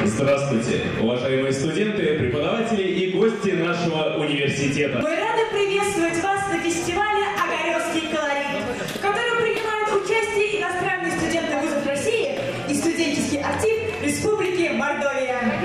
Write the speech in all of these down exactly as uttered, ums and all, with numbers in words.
Здравствуйте, уважаемые студенты, преподаватели и гости нашего университета. Мы рады приветствовать вас на фестивале «Огаревский колорит», в котором принимают участие иностранные студенты вузов России и студенческий актив Республики Мордовия.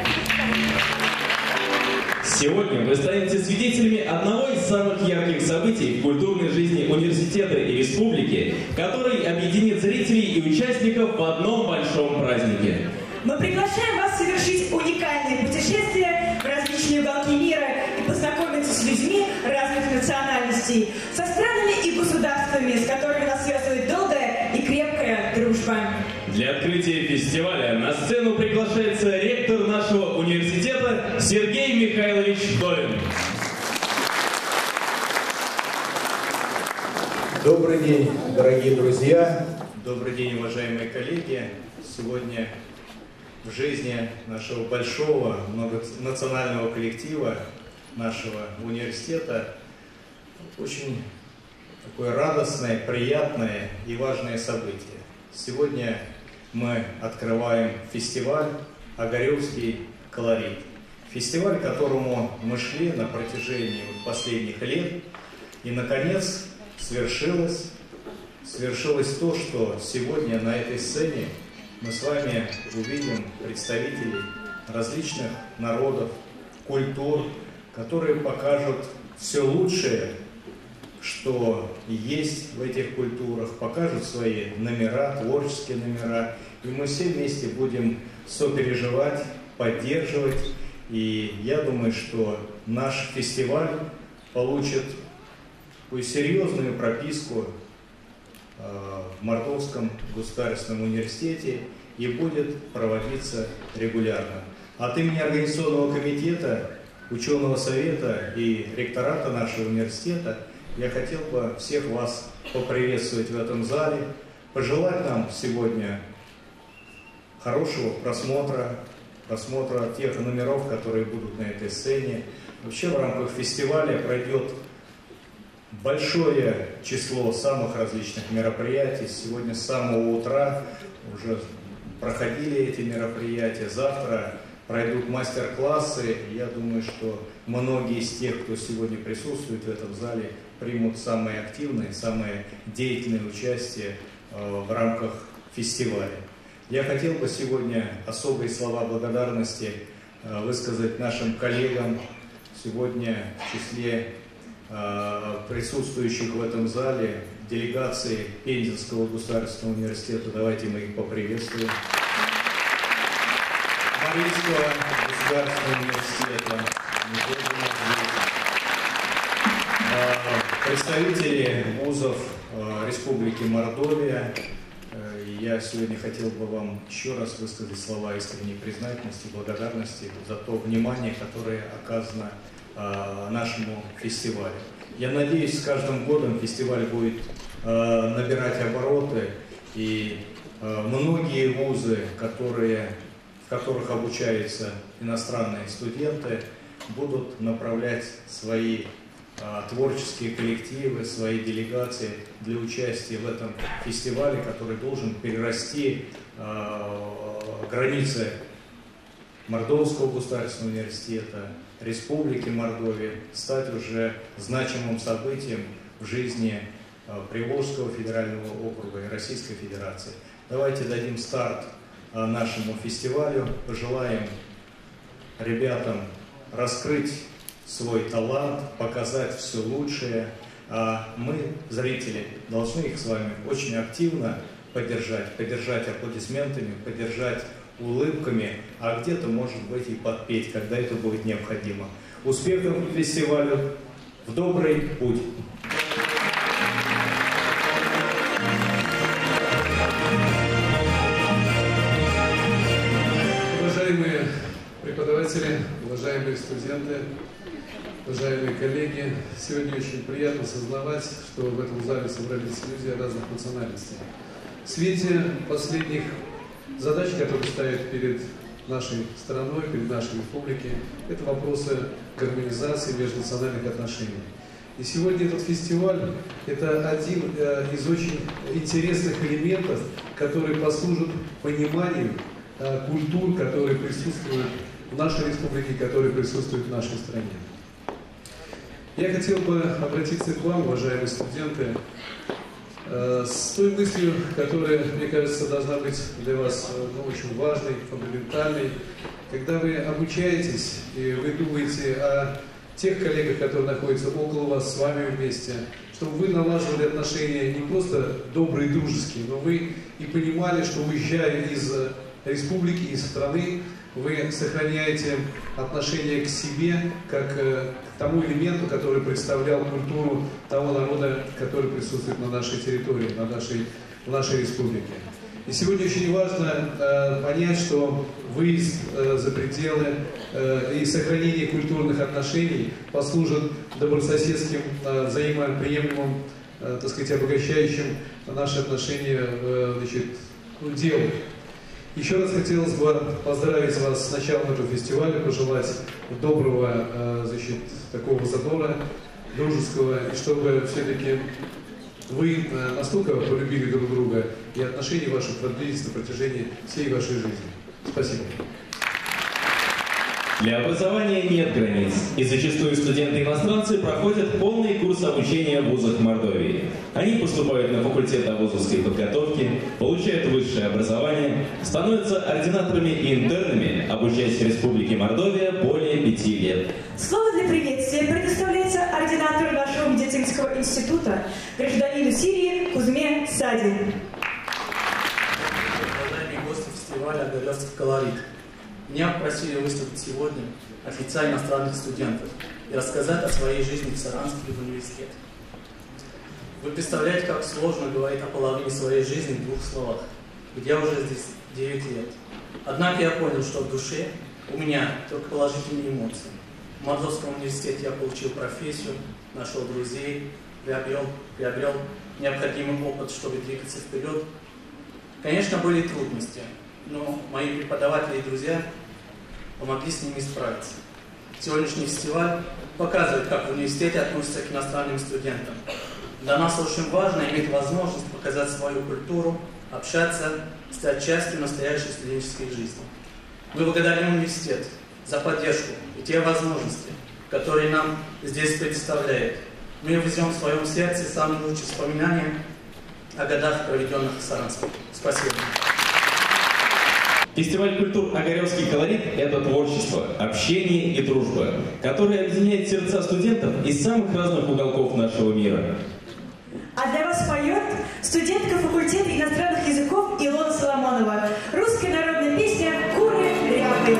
Сегодня вы станете свидетелями одного из самых ярких событий в культурной жизни университета и республики, который объединит зрителей и участников в одном большом празднике. Мы приглашаем вас совершить уникальное путешествие в различные уголки мира и познакомиться с людьми разных национальностей, со странами и государствами, с которыми нас связывает долгая и крепкая дружба. Для открытия фестиваля на сцену приглашается ректор нашего университета Сергей Михайлович Долин. Добрый день, дорогие друзья! Добрый день, уважаемые коллеги! Сегодня в жизни нашего большого многонационального коллектива, нашего университета, очень такое радостное, приятное и важное событие. Сегодня мы открываем фестиваль «Огаревский колорит». Фестиваль, к которому мы шли на протяжении последних лет. И, наконец, свершилось, свершилось то, что сегодня на этой сцене мы с вами увидим представителей различных народов, культур, которые покажут все лучшее, что есть в этих культурах, покажут свои номера, творческие номера. И мы все вместе будем сопереживать, поддерживать. И я думаю, что наш фестиваль получит такую серьезную прописку в Мордовском государственном университете и будет проводиться регулярно. От имени Организационного комитета, ученого совета и ректората нашего университета я хотел бы всех вас поприветствовать в этом зале, пожелать нам сегодня хорошего просмотра, просмотра тех номеров, которые будут на этой сцене. Вообще в рамках фестиваля пройдет большое число самых различных мероприятий. Сегодня с самого утра уже проходили эти мероприятия. Завтра пройдут мастер-классы. Я думаю, что многие из тех, кто сегодня присутствует в этом зале, примут самое активное, самое деятельное участие в рамках фестиваля. Я хотел бы сегодня особые слова благодарности высказать нашим коллегам. Сегодня в числе присутствующих в этом зале делегации Пензенского государственного университета. Давайте мы их поприветствуем. Марийского государственного университета. Представители вузов Республики Мордовия. Я сегодня хотел бы вам еще раз высказать слова искренней признательности, благодарности за то внимание, которое оказано нашему фестивалю. Я надеюсь, с каждым годом фестиваль будет набирать обороты, и многие вузы, которые, в которых обучаются иностранные студенты, будут направлять свои творческие коллективы, свои делегации для участия в этом фестивале, который должен перерасти границы Мордовского государственного университета, Республики Мордовия, стать уже значимым событием в жизни Приволжского федерального округа и Российской Федерации. Давайте дадим старт нашему фестивалю, пожелаем ребятам раскрыть свой талант, показать все лучшее, а мы, зрители, должны их с вами очень активно поддержать, поддержать аплодисментами, поддержать улыбками, а где-то, может быть, и подпеть, когда это будет необходимо. Успехов фестивалю, в добрый путь! Уважаемые преподаватели, уважаемые студенты, уважаемые коллеги, сегодня очень приятно осознавать, что в этом зале собрались люди разных национальностей. В свете последних задач, которые стоят перед нашей страной, перед нашей республикой, это вопросы гармонизации межнациональных отношений. И сегодня этот фестиваль – это один из очень интересных элементов, который послужит пониманию культур, которые присутствуют в нашей республике, которые присутствуют в нашей стране. Я хотел бы обратиться к вам, уважаемые студенты, с той мыслью, которая, мне кажется, должна быть для вас ну, очень важной, фундаментальной. Когда вы обучаетесь и вы думаете о тех коллегах, которые находятся около вас, с вами вместе, чтобы вы налаживали отношения не просто добрые, дружеские, но вы и понимали, что уезжая из республики, из страны, вы сохраняете отношение к себе, как к тому элементу, который представлял культуру того народа, который присутствует на нашей территории, на нашей, в нашей республике. И сегодня очень важно э, понять, что выезд э, за пределы э, и сохранение культурных отношений послужит добрососедским, э, взаимоприемлемым, э, так сказать, обогащающим наши отношения э, значит, ну, делу. Еще раз хотелось бы поздравить вас с началом этого фестиваля, пожелать доброго, значит, такого задора, дружеского, и чтобы все-таки вы настолько полюбили друг друга, и отношения ваши продлились на протяжении всей вашей жизни. Спасибо. Для образования нет границ, и зачастую студенты-иностранцы проходят полный курс обучения в вузах Мордовии. Они поступают на факультет вузовской подготовки, получают высшее образование, становятся ординаторами и интернами, обучаясь в Республике Мордовия более пяти лет. Слово для приветствия предоставляется ординатору нашего медицинского института, гражданину Сирии Кузьме Сади. Уважаемые гости фестиваля «Оголевский колорит», меня попросили выступить сегодня от лица иностранных студентов и рассказать о своей жизни в Саранске в университете. Вы представляете, как сложно говорить о половине своей жизни в двух словах, ведь я уже здесь девять лет. Однако я понял, что в душе у меня только положительные эмоции. В Мордовском университете я получил профессию, нашел друзей, приобрел, приобрел необходимый опыт, чтобы двигаться вперед. Конечно, были трудности, но мои преподаватели и друзья помогли с ними справиться. Сегодняшний фестиваль показывает, как в университете относятся к иностранным студентам. Для нас очень важно иметь возможность показать свою культуру, общаться, стать частью настоящей студенческой жизни. Мы благодарим университет за поддержку и те возможности, которые нам здесь предоставляет. Мы везем в своем сердце самые лучшие воспоминания о годах, проведенных в Саранске. Спасибо. Фестиваль культур «Оголевский колорит» — это творчество, общение и дружба, которое объединяет сердца студентов из самых разных уголков нашего мира. А для вас поет студентка факультета иностранных языков Илона Соломонова. Русская народная песня «Куры рябы».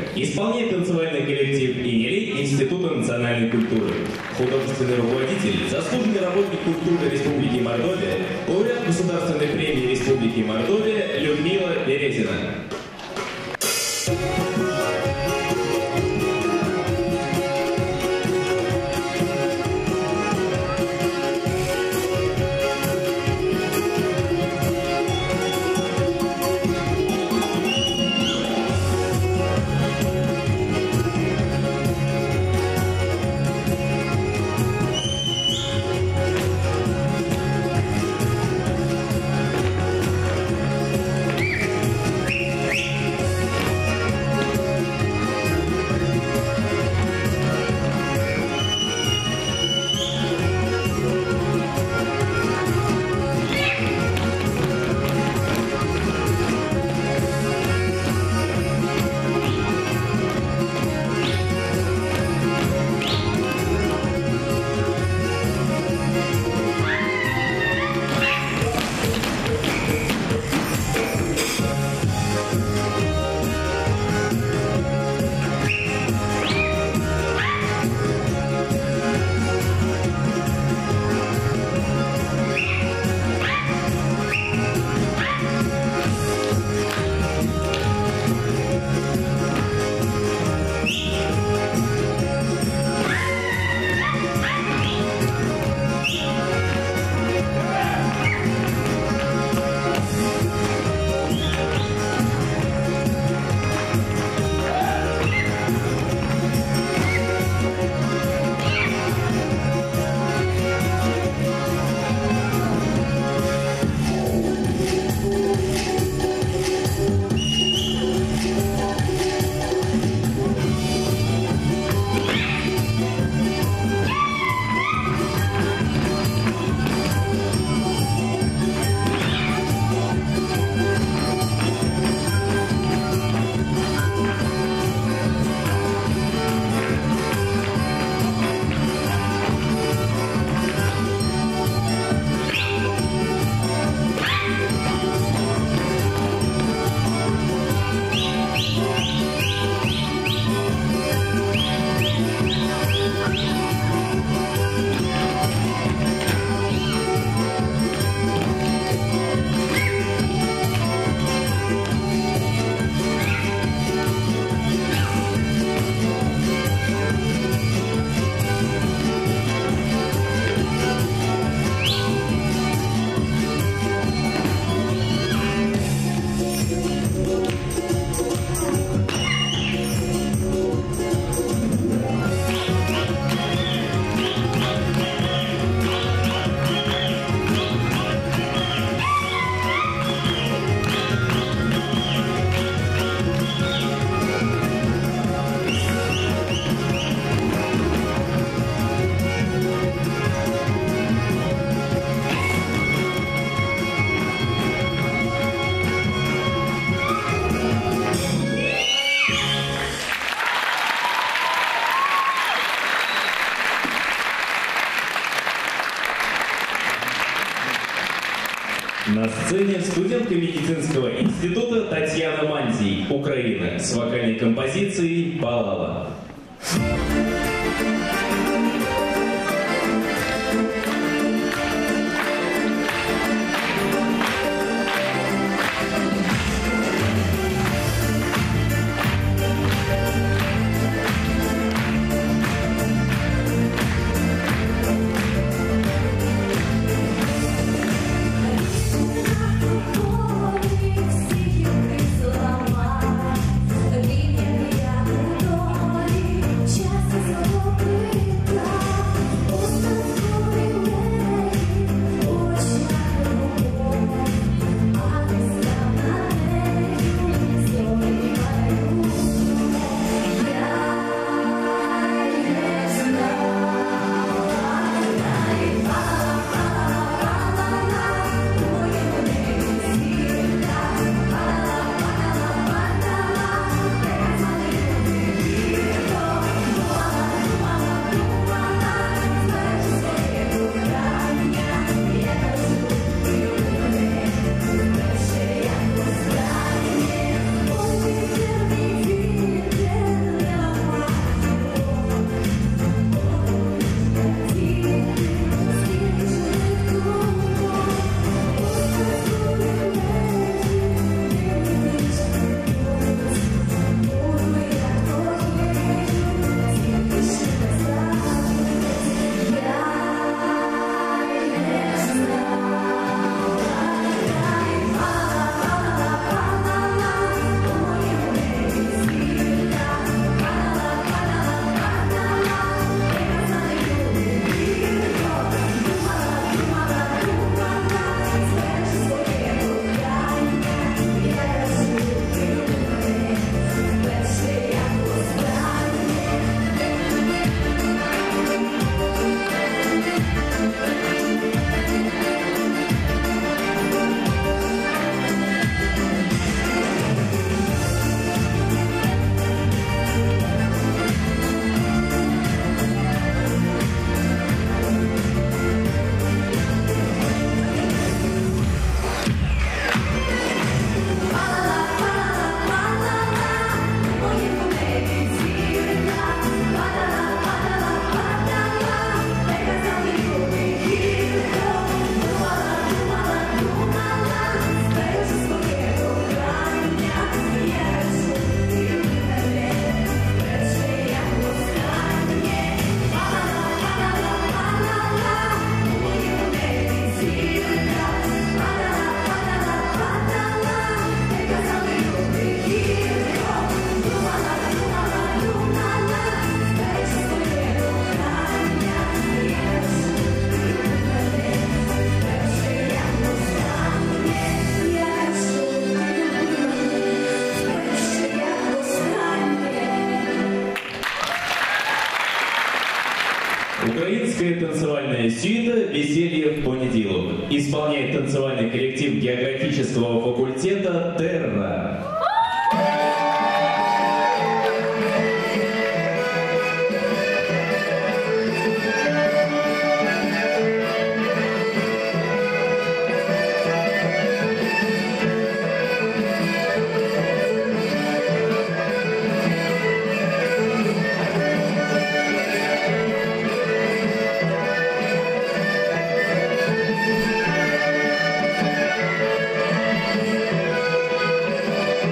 Исполняет танцевальный коллектив ИНЕЛИ Института национальной культуры. Художественный руководитель, заслуженный работник культуры Республики Мордовия, лауреат Государственной премии Республики Мордовия Людмила Березина. На сцене студентка медицинского института Татьяна Мандзий, Украина, с вокальной композицией «Балала». Just Украинская танцевальная сюита «Веселье в понедельник» исполняет танцевальный коллектив географического факультета «Терра». Thank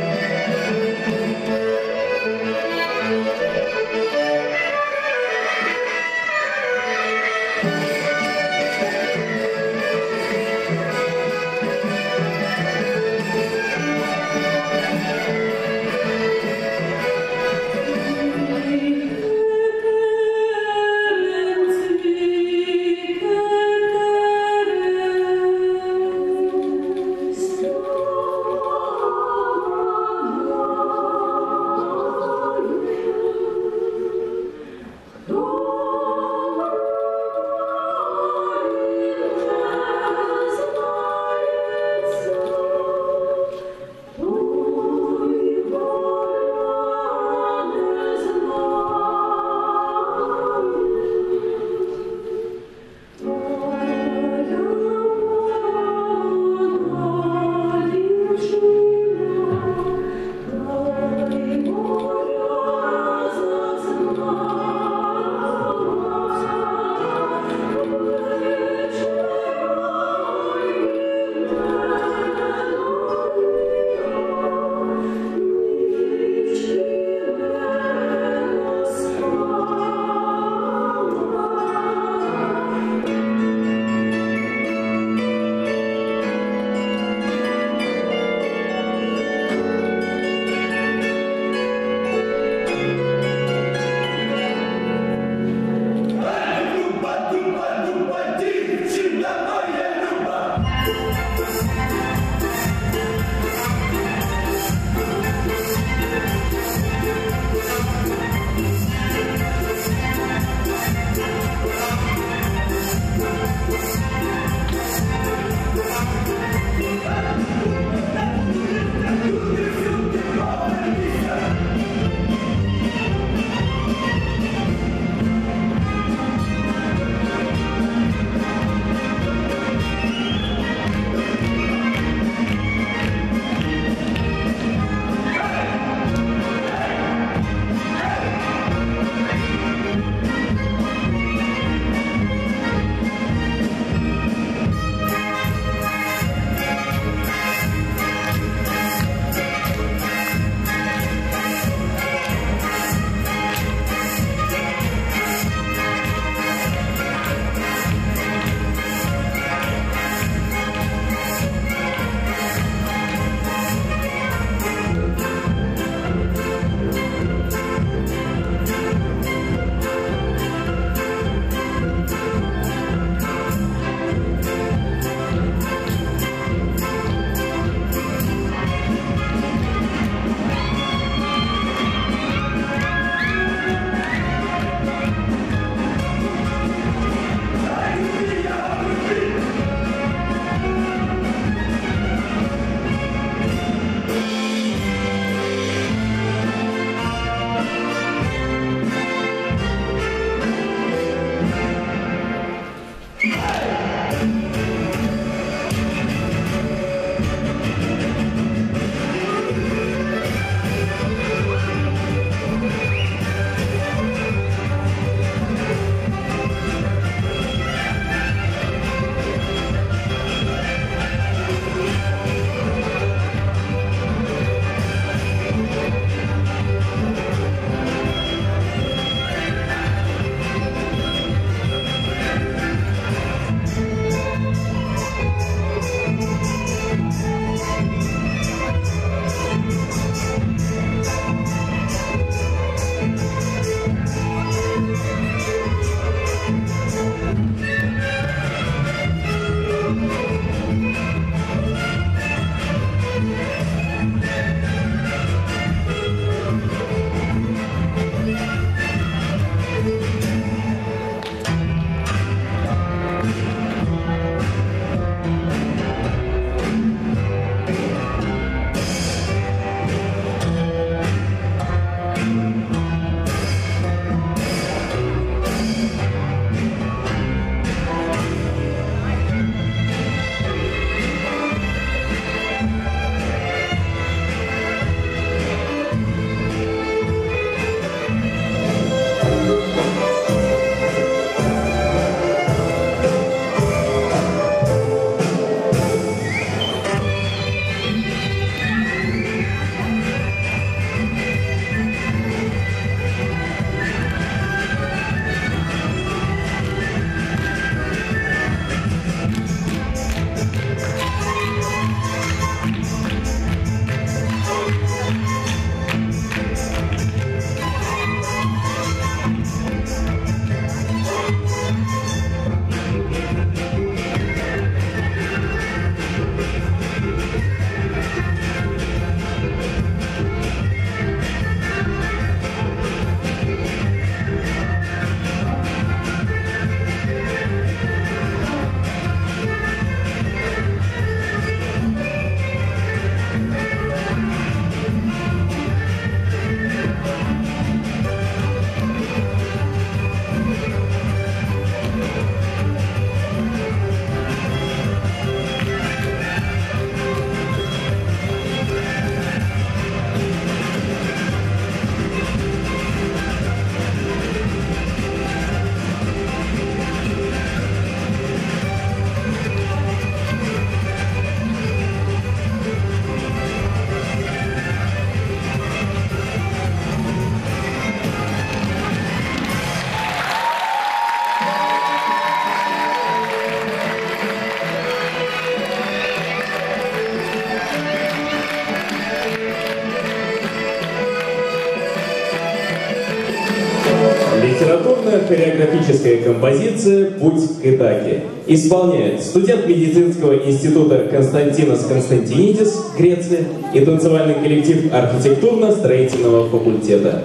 хореографическая композиция «Путь к Итаке». Исполняет студент медицинского института Константинос Константинидис, Греция, и танцевальный коллектив архитектурно-строительного факультета.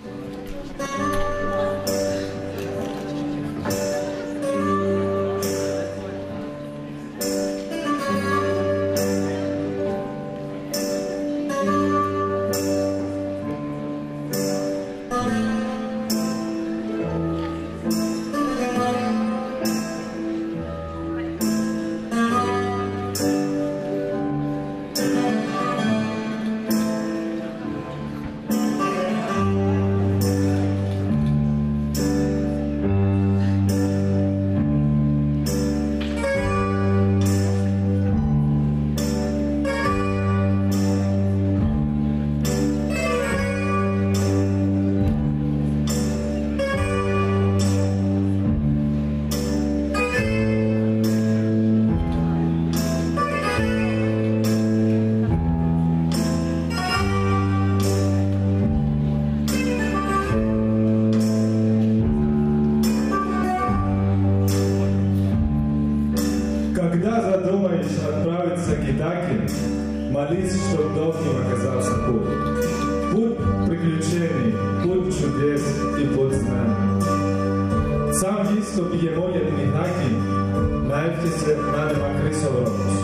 Молись, чтоб долгим оказался путь. Путь приключений, путь чудес и путь знаний. Сам исто πιεμόνια την Ιθάκη να εύχεσαι να είναι μακρύς ο δρόμος.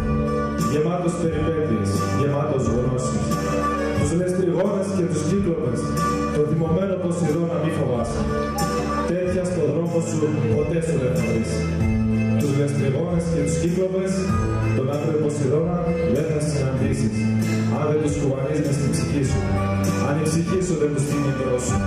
Γεμάτος περιπέτειες, γεμάτος γνώσεις. Τους λεστριγόνες και τους κύκλοπες, το θυμωμένο Ποσειδώνα να μη φοβάσαι. Τέτοια στον δρόμο σου ποτέ σου δεν θα βρεις. Τους λεστριγόνες και τους κύκλοπες, τον άντρο Ποσειδώνα δεν θα συναντήσεις, αν δεν τους κουβανείς μες στην ψυχή σου, αν η ψυχή σου δεν τους τίνει μπρος σου.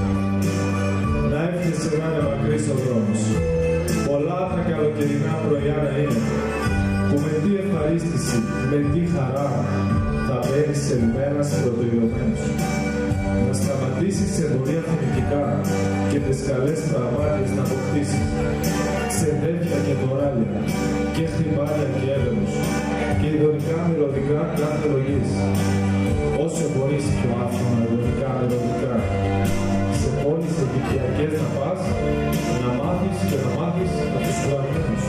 Να εύχεσαι να είναι μακρύς ο δρόμος. Πολλά τα καλοκαιρινά πρωιά να είναι, που με τι ευχαρίστηση, με τι χαρά θα μπαίνεις σε λιμέρας πρωτοειδωμένος. Να σταματήσεις σε δουλεία θυμητικά και τις καλές τραυμάτιες να αποκτήσεις. Ξεδέφια και κοράλια και χτυπάλια και έλεος και ειδονικά μελωδικά κάθε λογής. Όσο μπορείς πιο άφθονα ειδονικά μελωδικά. Σε πόλεις επικιακές να πας, να μάθεις και να μάθεις από τους φλαγμένους.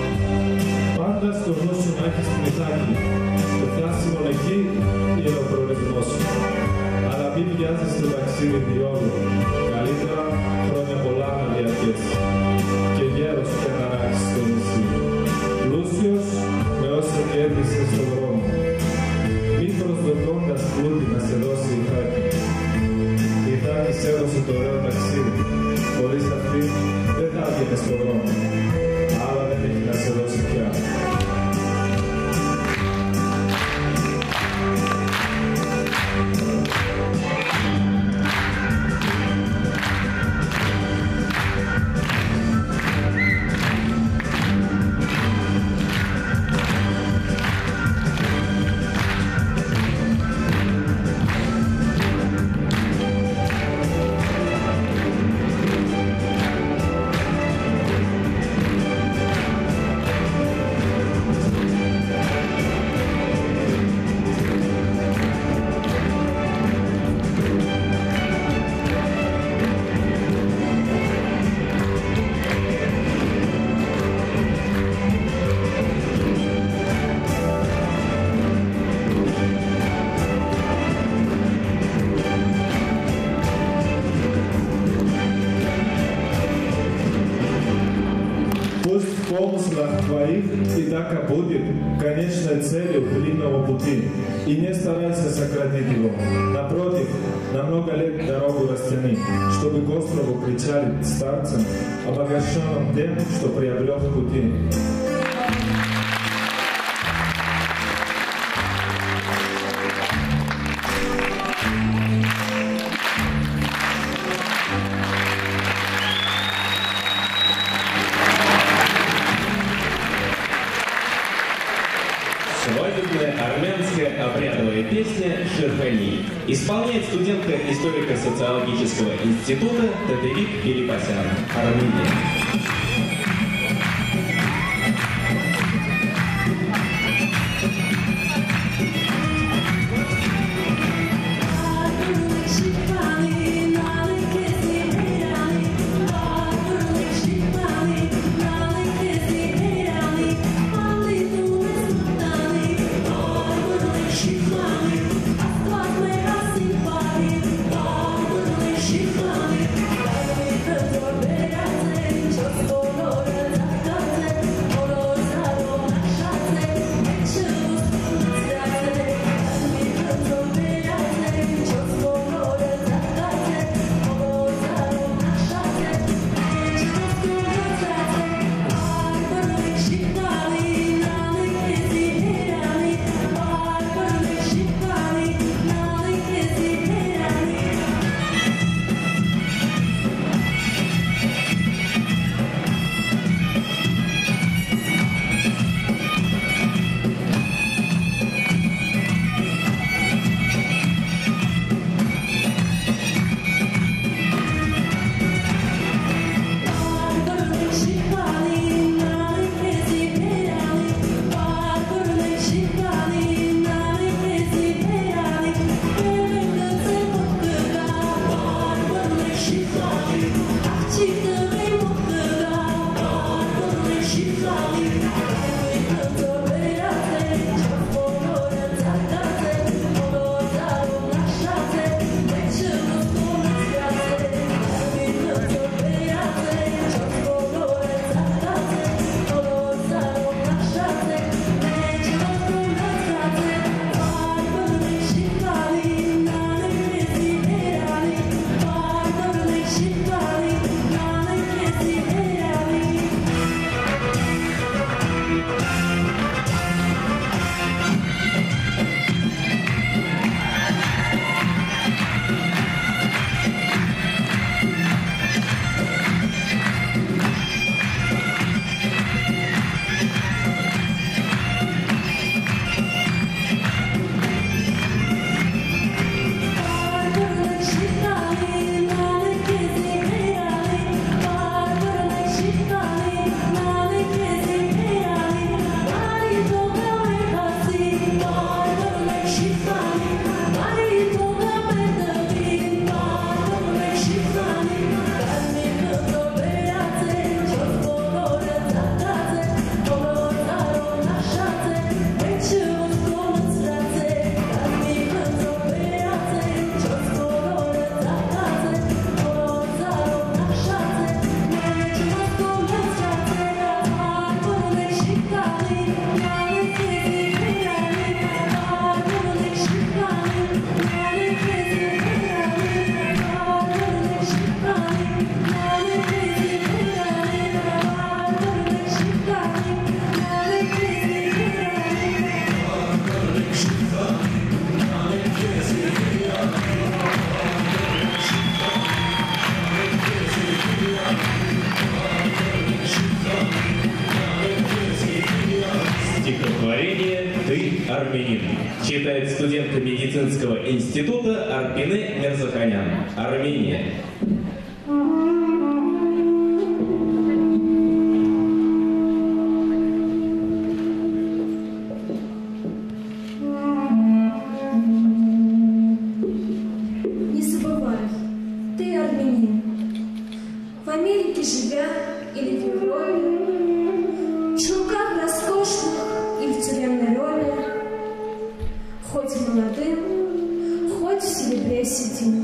Πάντα στο νου σου να έχεις την Ιθάκη, το φτάσιμο εκεί ή ο προορισμός σου. Αλλά μην βιάζεις το ταξίδι διόλου, καλύτερα χρόνια πολλά να διαρκέσει. Και γέρος και να ράξεις στο νησί, πλούσιος με όσο κέρδισες στον δρόμο. Μη προσδοκώντας πλούτη να σε δώσει η Ιθάκη. Η Ιθάκη σε έδωσε το ωραίο ταξίδι, χωρίς αυτή δεν θα έβγαινε στον δρόμο. Άλλα δεν έχει να σε δώσει πια. Твоих Итака будет конечной целью длинного пути, и не старайся сократить его. Напротив, на много лет дорогу растяни, чтобы к острову причалить старцем, обогащенным тем, что приобрел в пути. Свадебная армянская обрядовая песня «Шерхани» исполняет студентка историко-социологического института Тадевик Филиппасян, Армения. She армянин, читает студентка медицинского института Арпине Мерзаханян, Армения. Не забывай, ты армянин. В Америке живя или в Европе, в шелках роскошных или в тюремной роли, хоть молодым, хоть в серебре седым.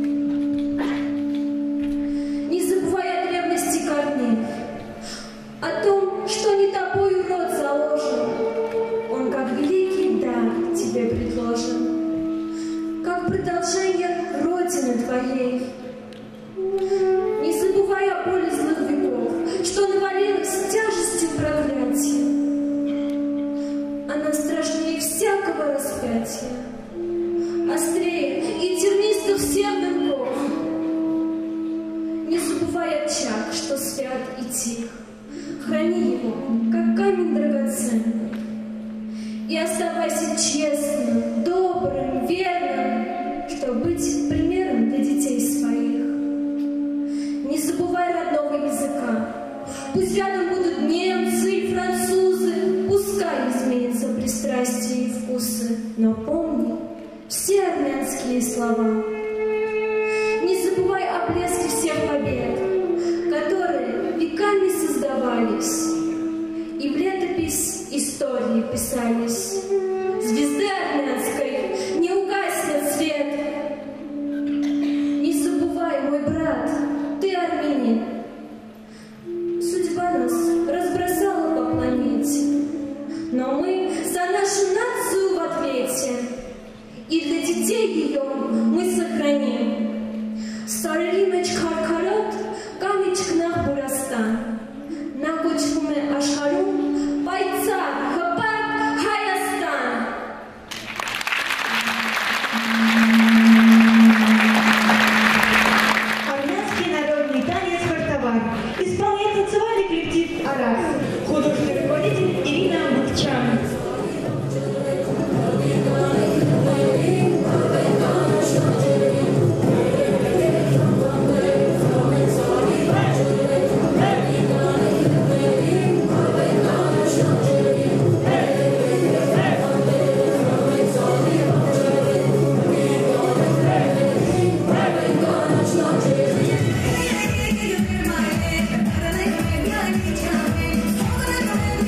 Не забывай о древности корней, о том, что не тобою род заложен, он как великий дар тебе предложен, как продолжение Родины твоей. Не забывай о боли злых веков, что навалилась тяжестью проклятия. Она страшнее всякого распятия, острее и тернистых всех веков. Не забывай очаг, что свят и тих, храни его, как камень драгоценный, и оставайся честным, добрым, верным, чтобы быть примером для детей своих. Не забывай родного языка. Пусть рядом будут немцы и французы, пускай изменятся пристрастия и вкусы, но помни все армянские слова. Не забывай о блеске всех побед, которые веками создавались и в летопись истории писались. Звезды армянской не угаснет свет. Не забывай, мой брат, ты армянин. Судьба нас разбросала по планете, но мы за нашу нацию в ответе, и для детей ее мы сохраним. Սարերի մեջ քարքարոտ կա միջկնաղ Վրաստան, նա կոչվում է աշխարհում պայծառ, հպարտ Հայաստան։ Армянский народный танец «Хартовар» исполняет танцевальный коллектив «Арас», художественный руководитель Ирина Бухчан. Thank you.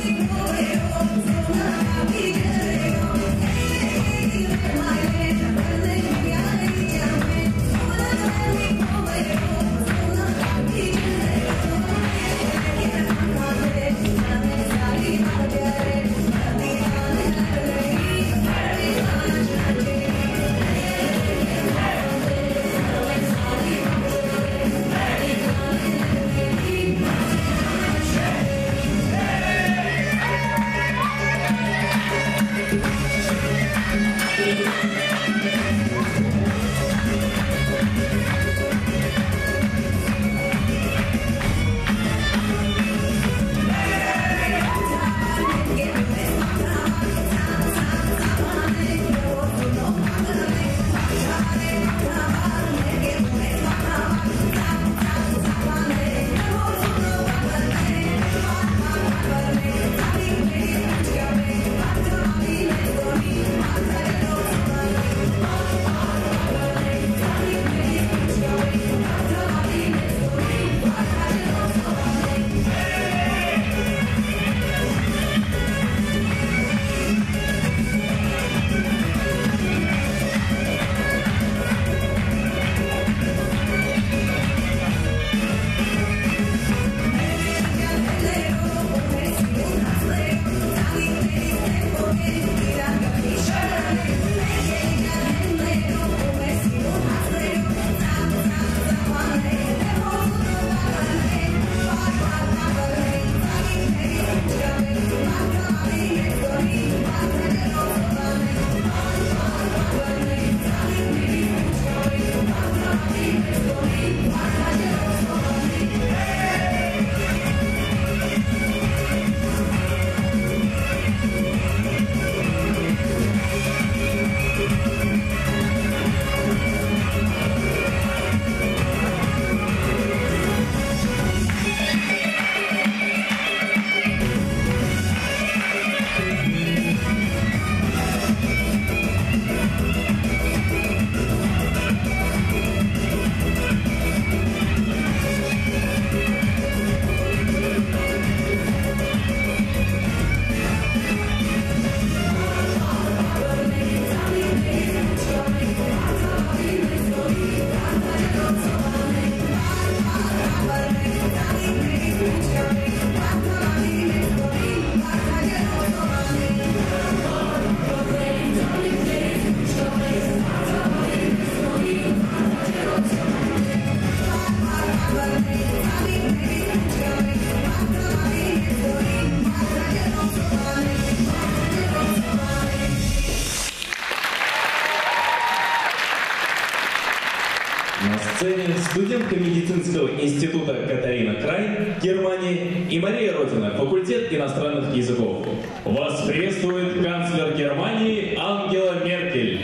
студентка медицинского института Катарина Край, Германия, и Мария Родина, факультет иностранных языков. Вас приветствует канцлер Германии Ангела Меркель.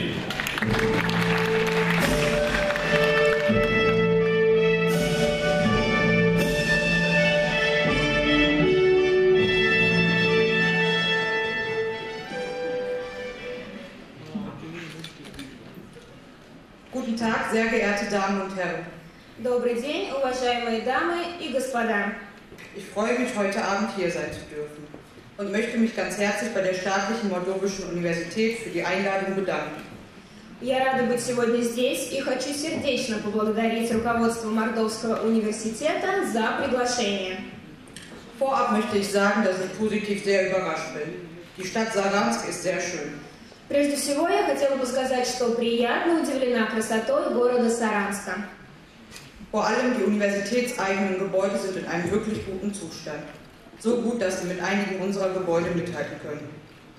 Guten Tag, sehr geehrte Damen und Herren. Добрый день, уважаемые дамы и господа. Ich freue mich, heute Abend hier sein zu dürfen und möchte mich ganz herzlich bei der Staatlichen Mordowischen Universität für die Einladung bedanken. Я рада быть сегодня здесь и хочу сердечно поблагодарить руководство Мордовского университета за приглашение. Vorab möchte ich sagen, dass ich positiv sehr überrascht bin. Die Stadt Saransk ist sehr schön. Прежде всего, я хотела бы сказать, что приятно удивлена красотой города Саранска. Vor allem die universitätseigenen Gebäude sind in einem wirklich guten Zustand. So gut, dass sie mit einigen unserer Gebäude mithalten können.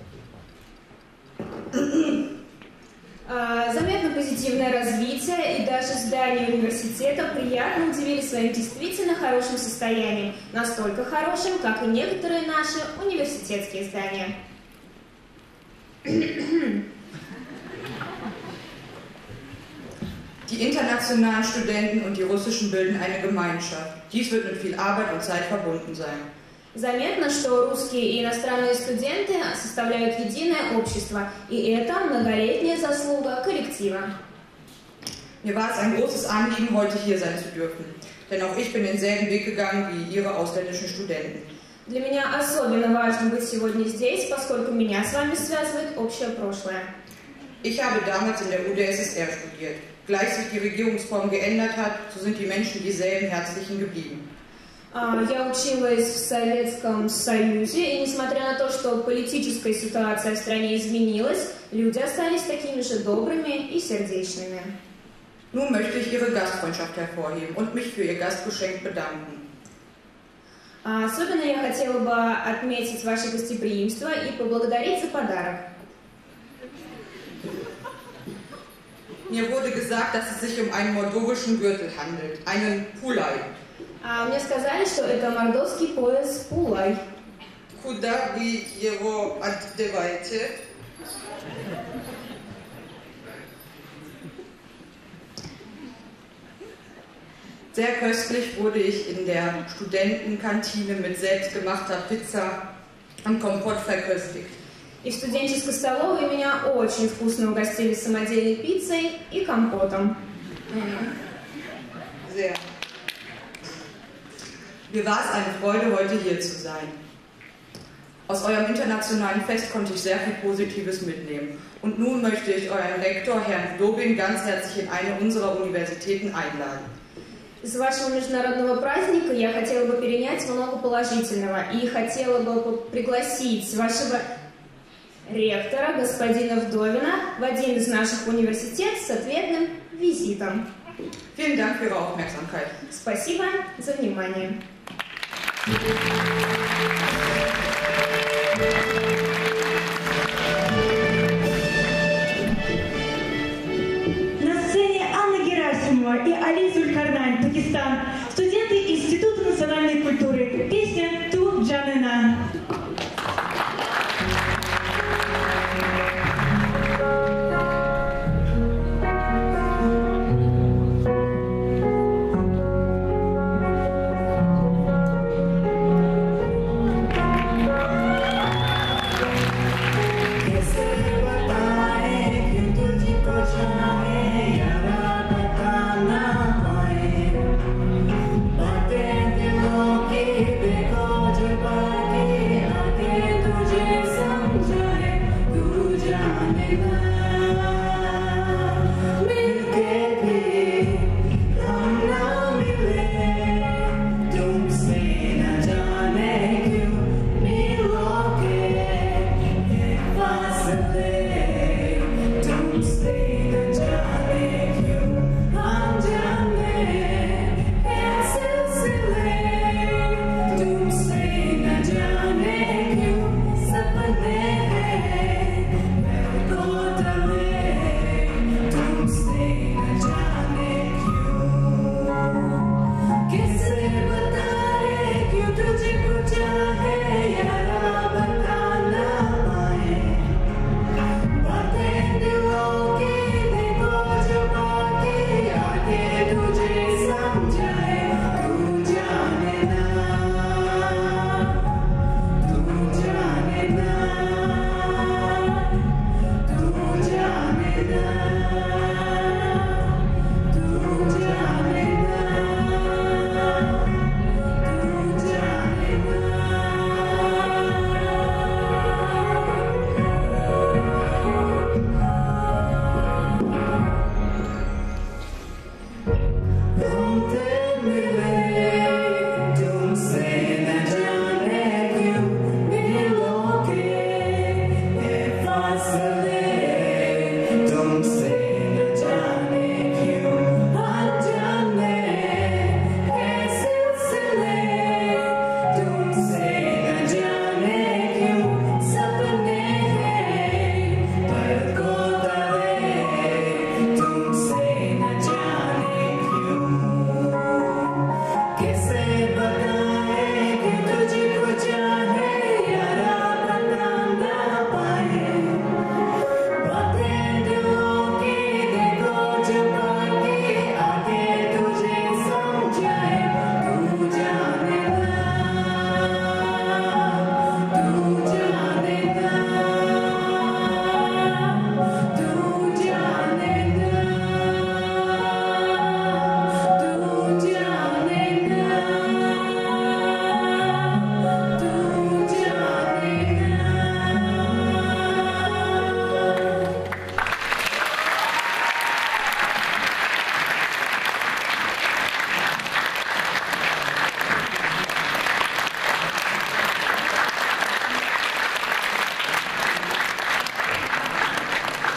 Заметно позитивное развитие, и даже здания университета приятно удивили своим действительно хорошим состоянием, настолько хорошим, как и некоторые наши университетские здания. Die internationalen Studenten und die russischen bilden eine Gemeinschaft. Dies wird mit viel Arbeit und Zeit verbunden sein. Заметно, что русские и иностранные студенты составляют единое общество, и это многолетняя заслуга коллектива. Mir war es ein großes Anliegen, heute hier sein zu dürfen, denn auch ich bin denselben Weg gegangen wie Ihre ausländischen Studenten. Для меня особенно важно быть сегодня здесь, поскольку меня с вами связывает общее прошлое. Ich habe damals in der U d S S R studiert. Gleich sich die Regierungsform geändert hat, so sind die Menschen dieselben Herzlichen geblieben. Я училась в Советском Союзе, и несмотря на то, что политическая ситуация в стране изменилась, люди остались такими же добрыми и сердечными. Nun möchte ich Ihre Gastfreundschaft hervorheben und mich für Ihr Gastgeschenk bedanken. Особенно я хотела бы отметить ваше гостеприимство и поблагодарить за подарок. Mir wurde gesagt, dass es sich um einen mordowischen Gürtel handelt, einen Pulai. Мне сказали, что это мордовский пояс Пулай. Куда вы его отдеваете? Sehr köstlich wurde ich in der Studentenkantine mit selbstgemachter Pizza und Kompott verköstigt. И в студенческой столовой меня очень вкусно угостили самодельной пиццей и компотом. Sehr. Mir war es eine Freude, heute hier zu sein. Aus eurem internationalen Fest konnte ich sehr viel Positives mitnehmen. Und nun möchte ich euren Rektor, Herrn Dobin, ganz herzlich in eine unserer Universitäten einladen. Из вашего международного праздника я хотела бы перенять много положительного и хотела бы пригласить вашего ректора, господина Вдовина, в один из наших университетов с ответным визитом. Vielen Dank für Ihre Aufmerksamkeit. Спасибо за внимание. На сцене Анна Герасимова и Али Зулькарнайн, Пакистан, студенты Института национальной культуры. Песня «Ту Джанена».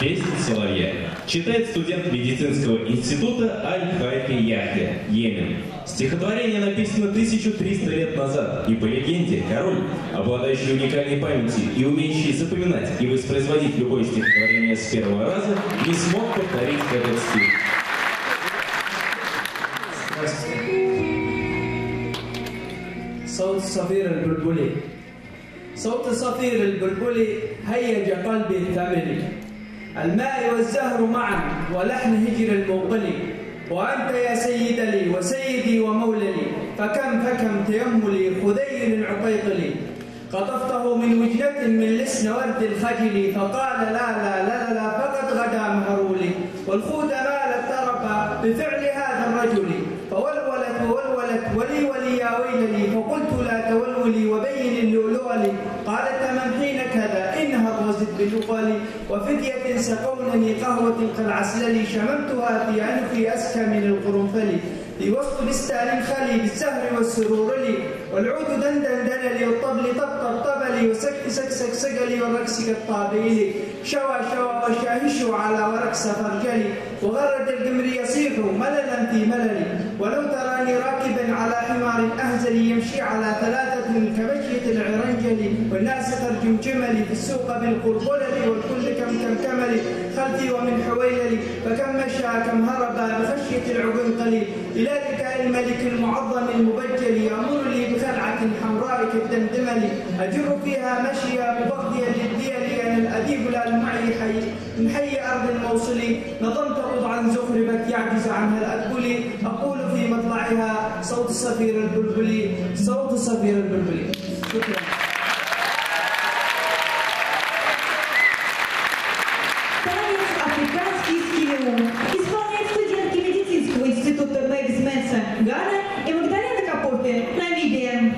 Песня соловья. Читает студент медицинского института Аль-Хайфи Яхья, Йемен. Стихотворение написано тысячу триста лет назад, и по легенде король, обладающий уникальной памятью и умеющий запоминать и воспроизводить любое стихотворение с первого раза, не смог повторить этот стих. صوت صفير البلبلي صوت صفير البلبلي هيج قلبي الثملي الماء والزهر معا ولحن هجر الموقلي وأنت يا سيد لي وسيدي وموللي فكم فكم تيملي خذيل العقيقلي قطفته من وجنة من لسن ورد الخجل فقال لا لا لا لا فقد غدا مهرولي والخود مالت تربى بفعل هذا الرجل فولولت وولولت ولي ولي يا ويللي فقلت لا تولولي وبين اللؤلؤ لي قالت من حين كذا انها وزد باللقل وفدية سقونني قهوة كالعسلل شممتها في عنفي أسكى من القرنفل في وسط بستان خلي بالسهر والسرور لي والعود دندن دنلي والطبل طبطب طبلي وسك سك سك سقلي والرقص كالطابيلي شوى شوى وشاهش على ورقص فرجلي وغرد القمر يصيح مللا في مللي ولو تراني راكبا على حمار أهزلي يمشي على ثلاثة كمشية العرنجلي والناس ترجم جملي في السوق بالقربلل والكل كم كم كملي خلفي ومن حويللي فكم مشى كم هرب بخشية العقنقلي إلى ذكاء الملك المعظم المبجل يأمر لي بخلعة حمراء كالدمدمل أجر فيها مشيا ببغضي للديل أنا الأديب لا معي حي من حي أرض الموصل نظمت قطعا زخربت يعجز عنها الأدبل أقول في مطلعها صوت صفير البلبلي صوت صفير البلبلي. شكرا. Исполняет студентки медицинского института Мэйвис Мэнса Гана и Магдалена Капоте, Намибия.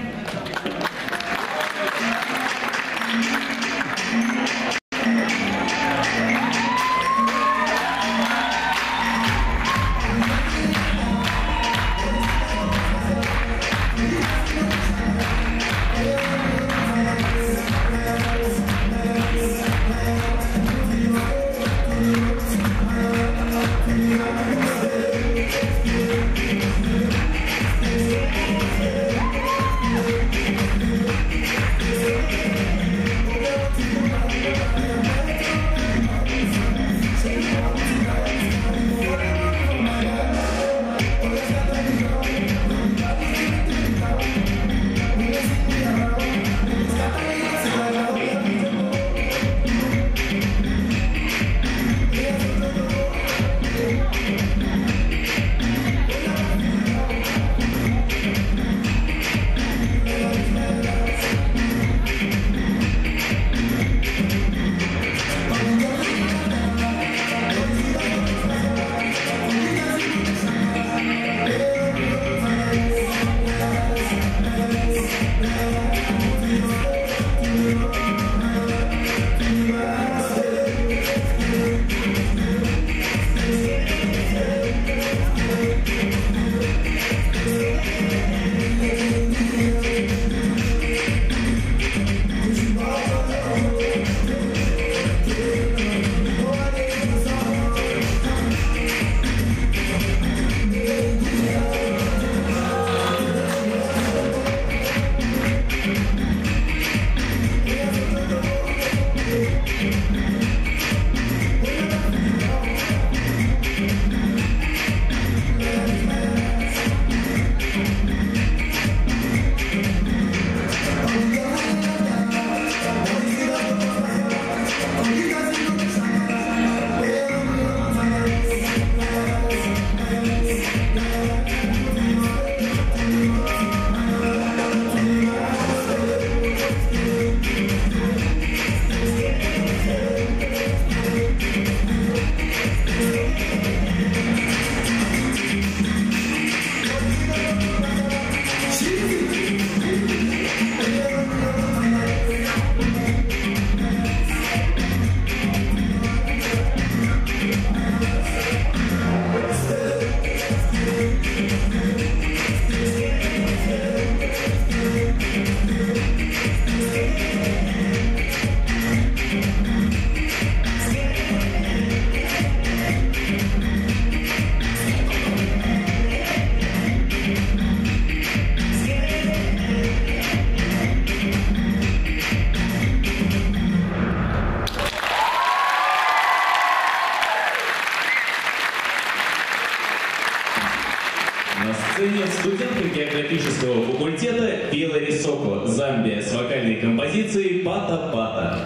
Марокко, Замбия с вокальной композицией «Пата-пата».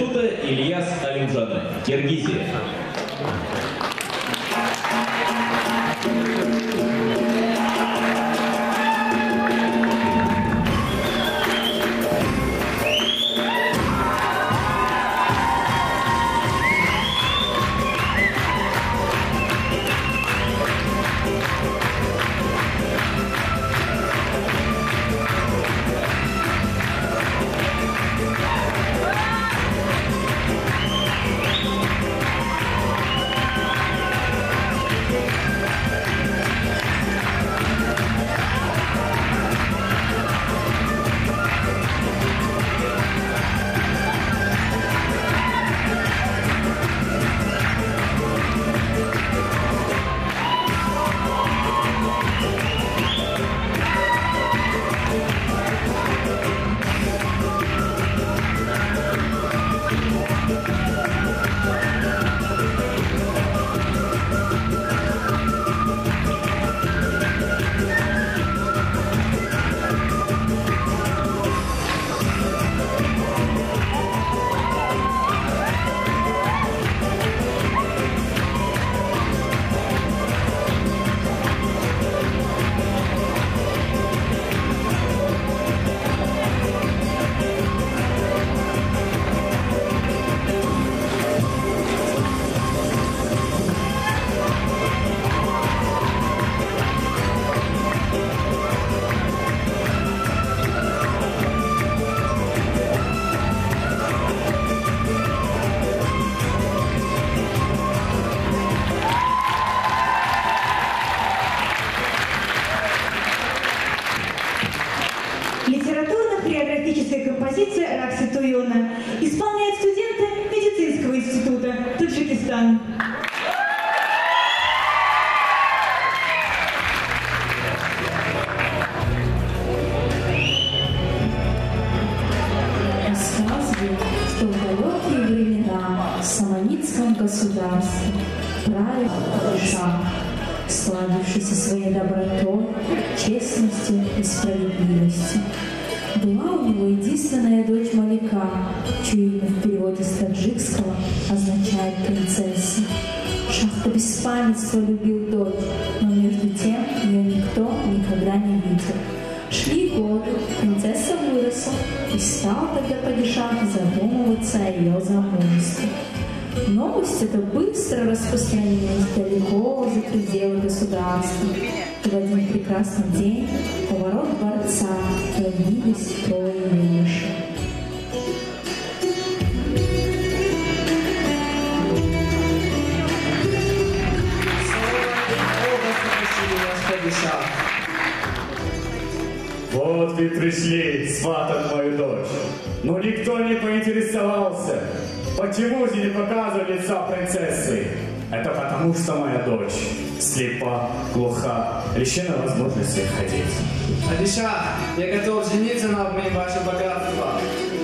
института Ильяс Алимжанов, Киргизия. Литературно-хореографическая композиция «Ракса Туйона» исполняет студенты медицинского института Таджикистан. Рассказывают, что в далекие времена в Саманидском государстве правил Шах, славившийся своей добротой, честностью и справедливостью. Была у него единственная дочь Малика, чье имя в переводе с таджикского означает «принцесса». Шах до беспамятства любил дочь, но между тем ее никто никогда не видел. Шли годы, принцесса выросла, и стал тогда падишах задумываться о ее замужестве. Новость эта быстро распространилась далеко за пределы государства. И в один прекрасный день у ворот дворца появились трое юношей. Вот вы пришли сватать мою дочь, но никто не поинтересовался, почему же не показывали лица принцессы. Это потому, что моя дочь слепа, глуха, лишена возможности ходить. Падишах, я готов жениться на обмен вашего богатства.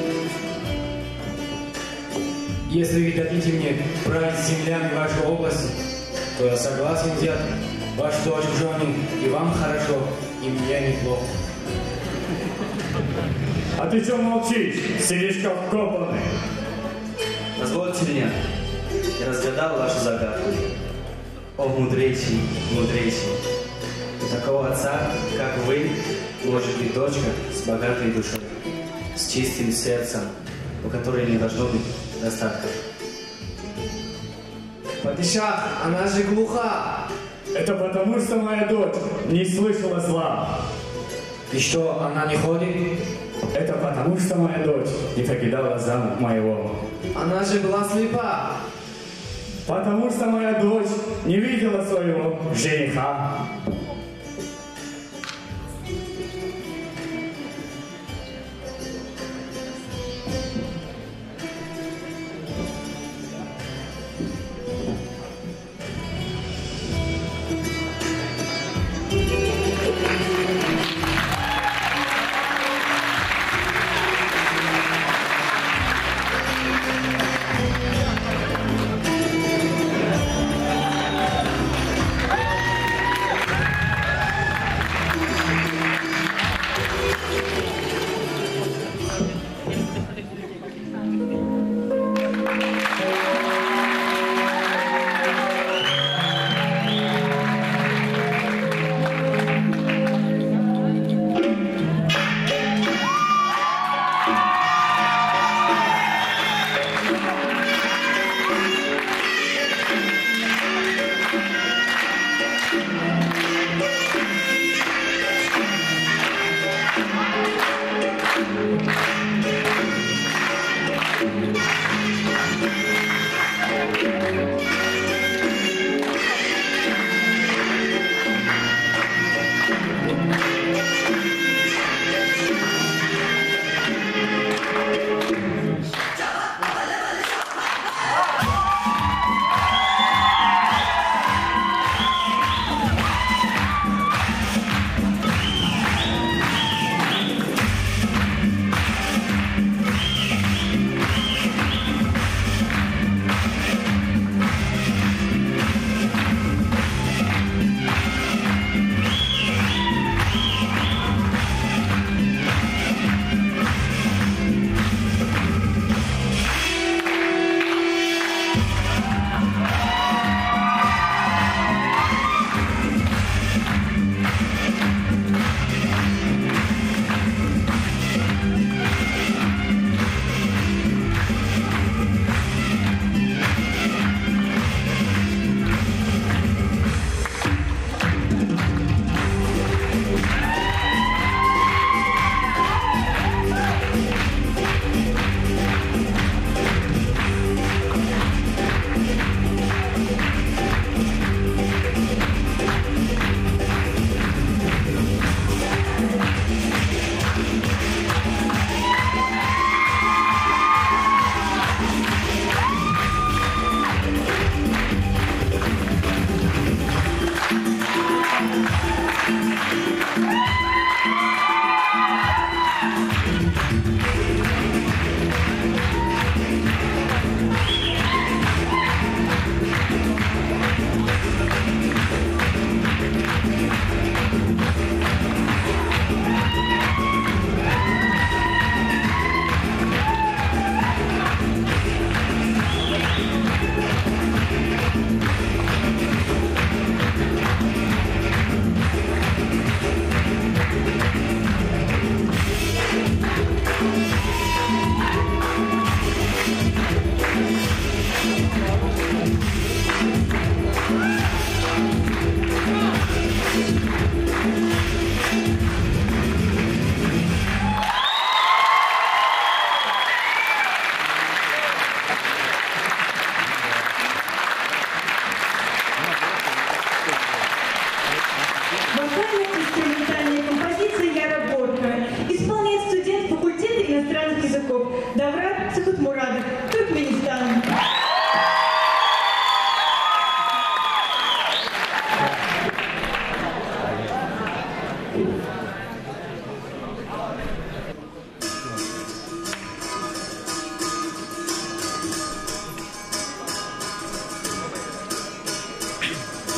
Если вы дадите мне править землями вашей области, то я согласен взять вашу дочь в жены, и вам хорошо, и мне неплохо. А ты что молчишь? Сидишь как вкопанный. Позвольте меня, я разгадал вашу загадку. О, мудрейший, мудрейший. У такого отца, как вы, может быть дочка с богатой душой, с чистым сердцем, у которой не должно быть достатка. Падишах, она же глуха. Это потому, что моя дочь не слышала зла. И что, она не ходит? Это потому, что моя дочь не покидала замок моего. Она же была слепа. Потому что моя дочь не видела своего жениха.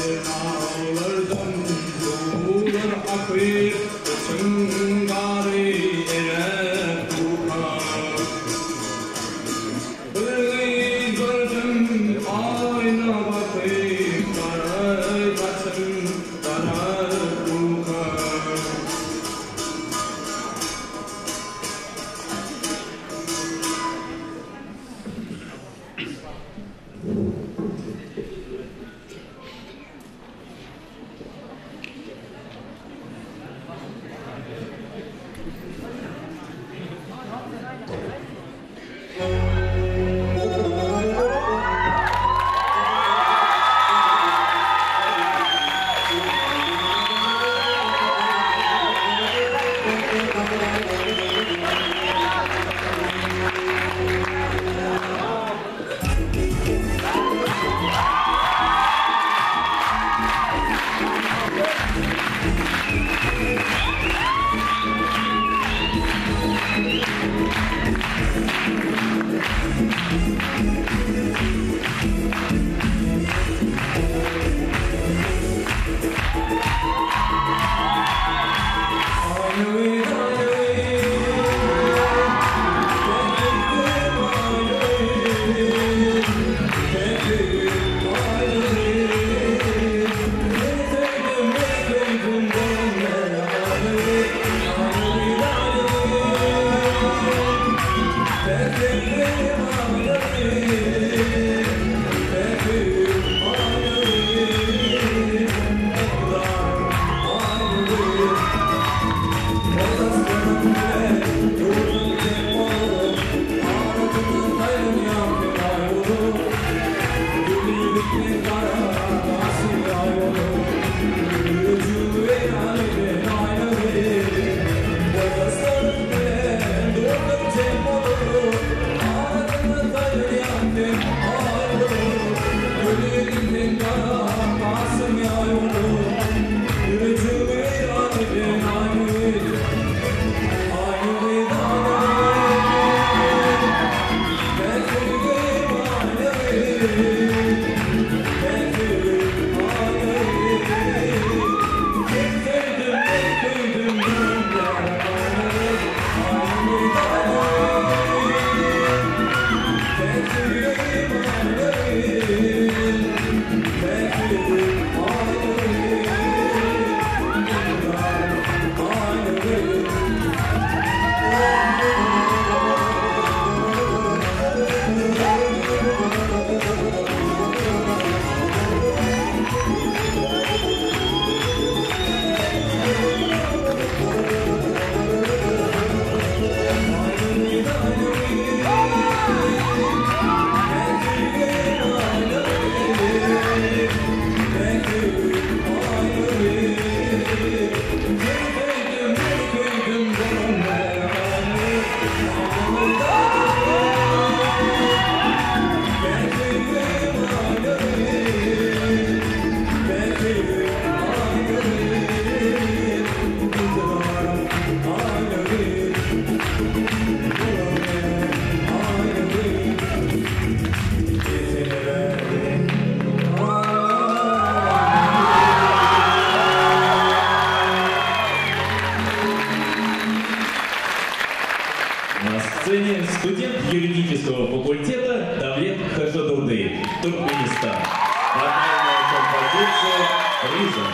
студент юридического факультета Давлет Хажадурды, Туркменистан. Вокальная композиция «Риза».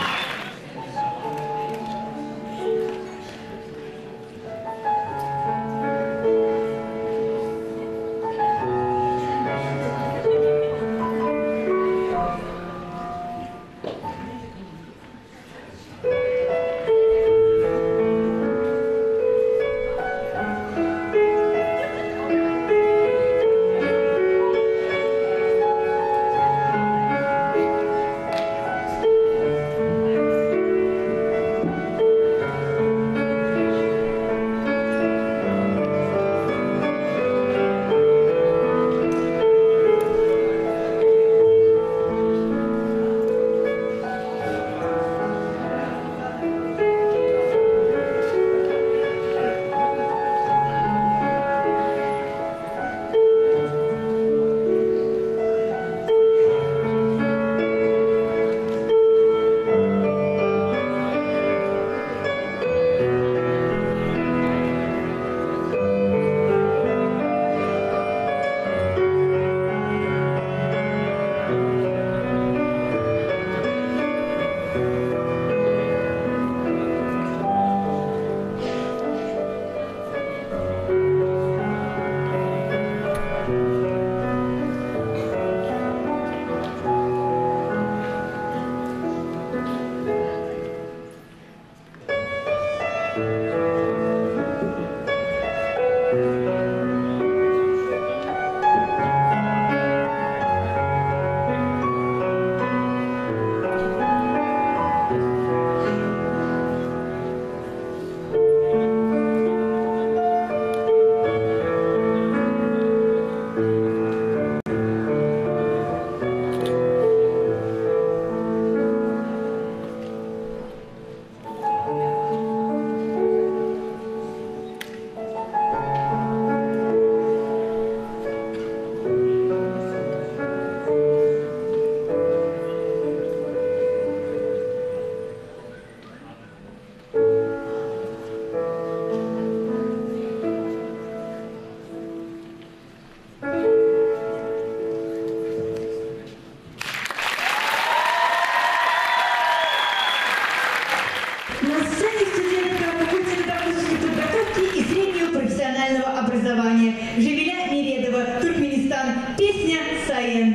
Thank sayın.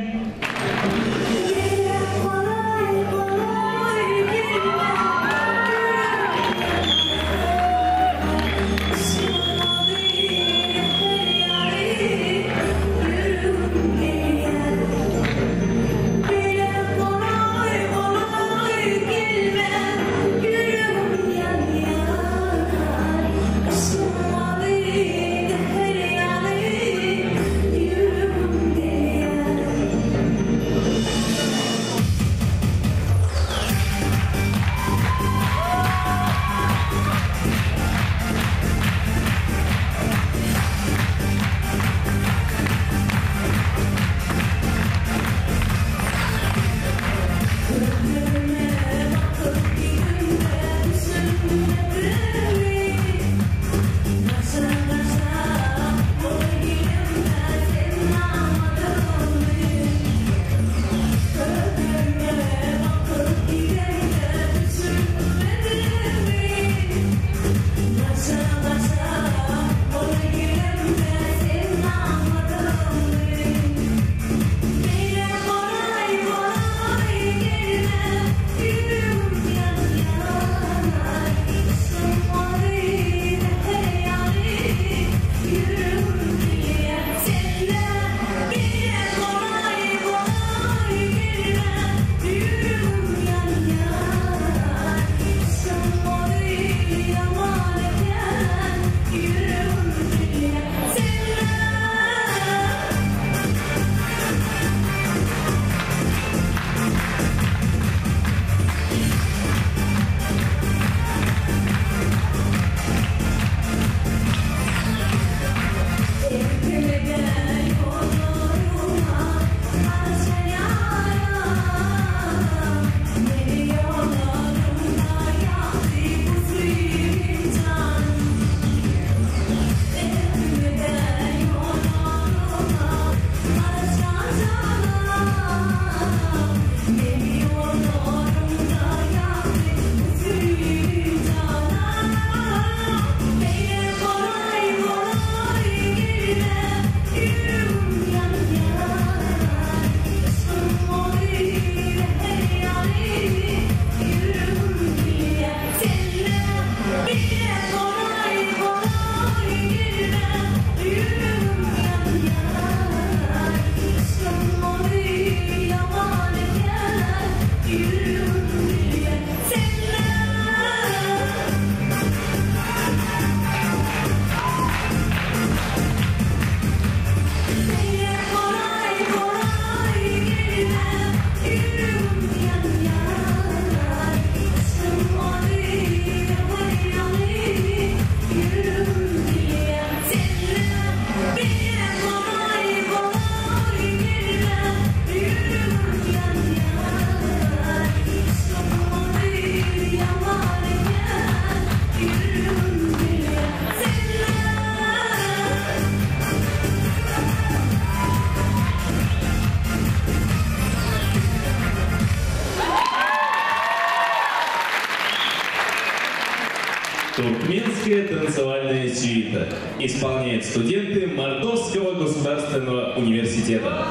Туркменская танцевальная сюита исполняют студенты Мордовского государственного университета.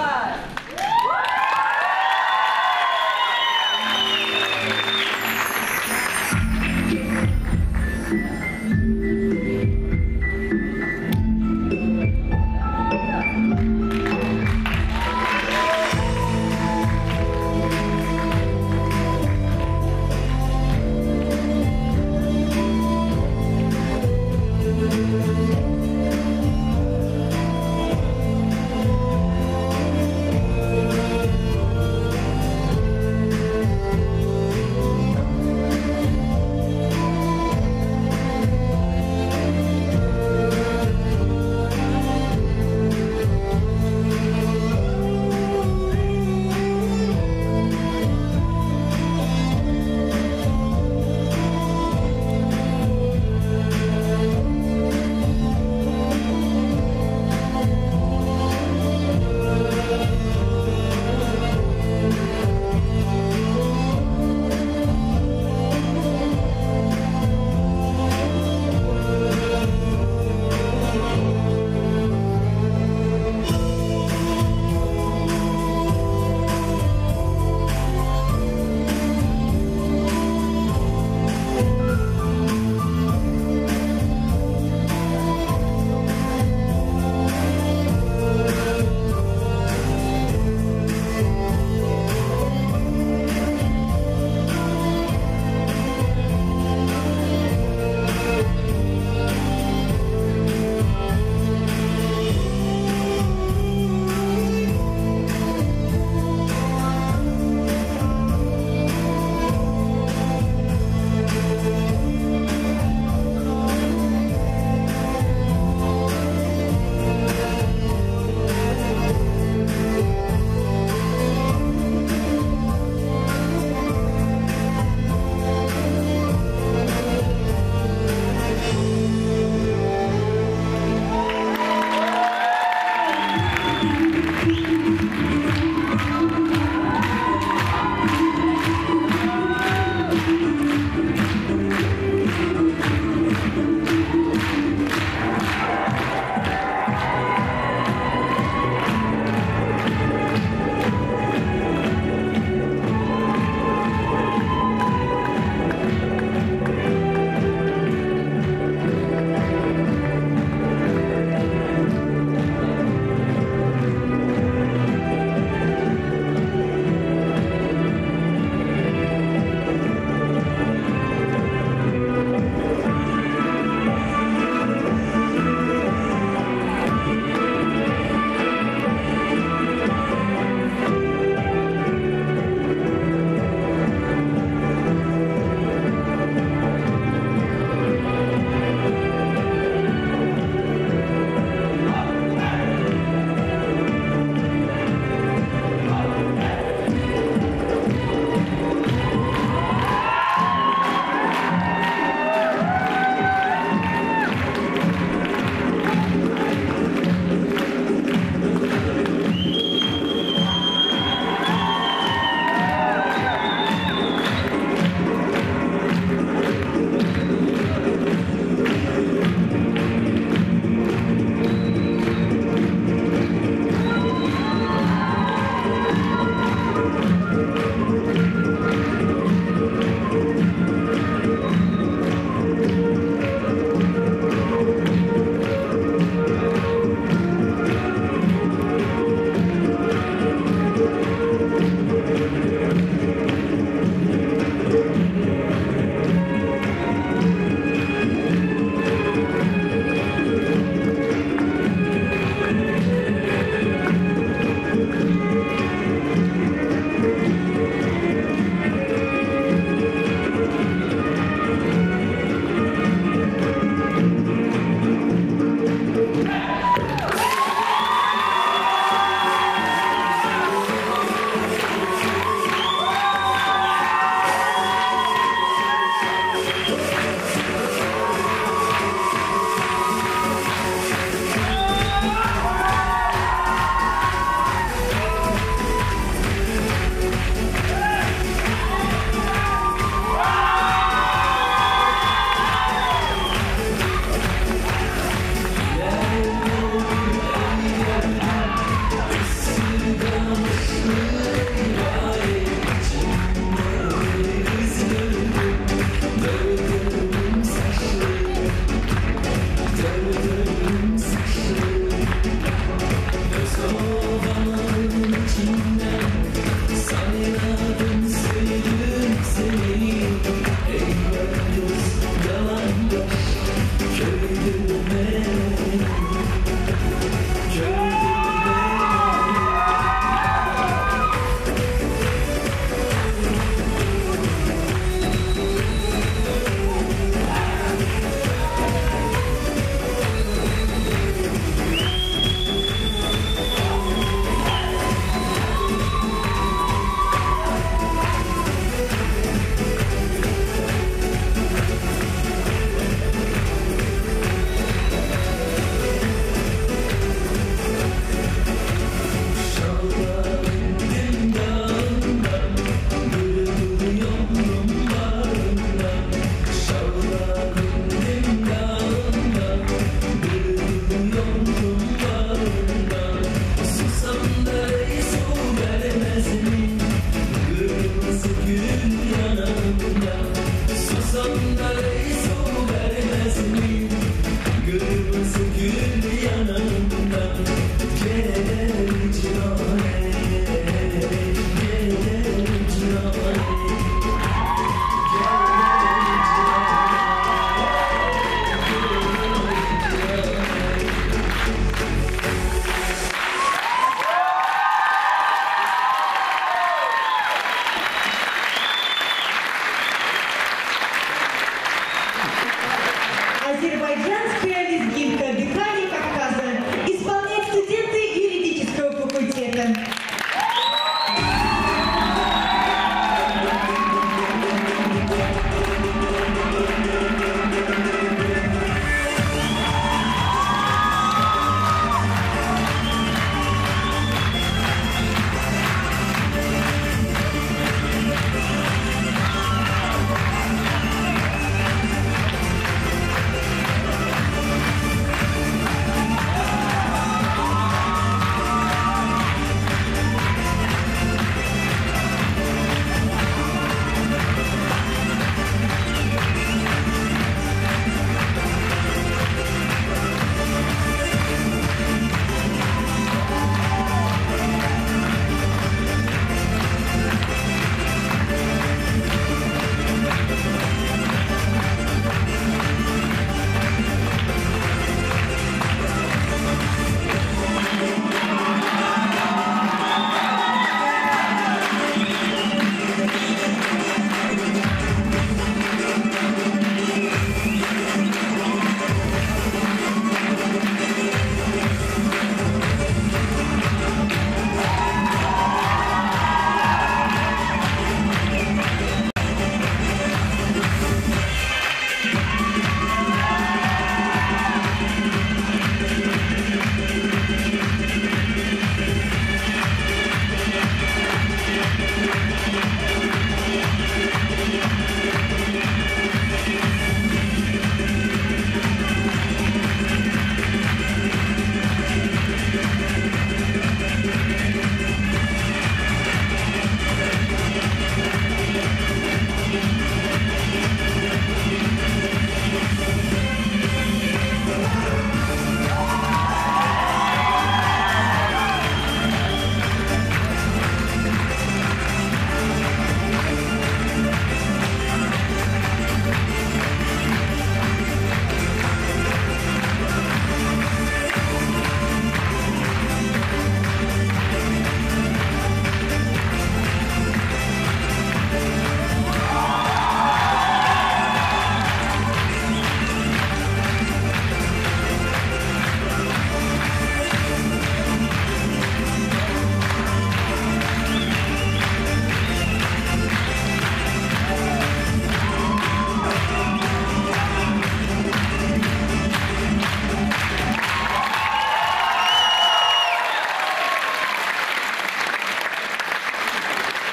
Thank